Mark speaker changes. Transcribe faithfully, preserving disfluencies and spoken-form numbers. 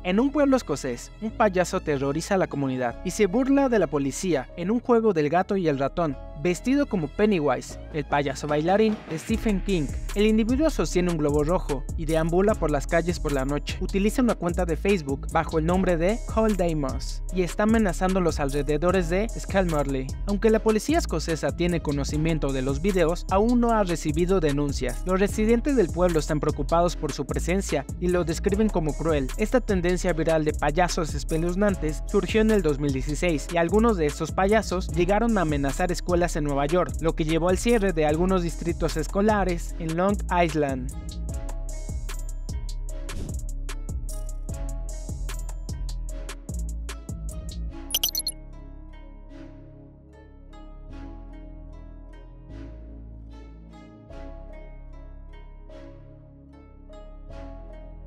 Speaker 1: En un pueblo escocés, un payaso aterroriza a la comunidad y se burla de la policía en un juego del gato y el ratón. Vestido como Pennywise, el payaso bailarín de Stephen King, el individuo sostiene un globo rojo y deambula por las calles por la noche. Utiliza una cuenta de Facebook bajo el nombre de Cole Deimos y está amenazando los alrededores de Skelmorley. Aunque la policía escocesa tiene conocimiento de los videos, aún no ha recibido denuncias. Los residentes del pueblo están preocupados por su presencia y lo describen como cruel. Esta tendencia viral de payasos espeluznantes surgió en el dos mil dieciséis y algunos de estos payasos llegaron a amenazar escuelas en Nueva York, lo que llevó al cierre de algunos distritos escolares en Long Island.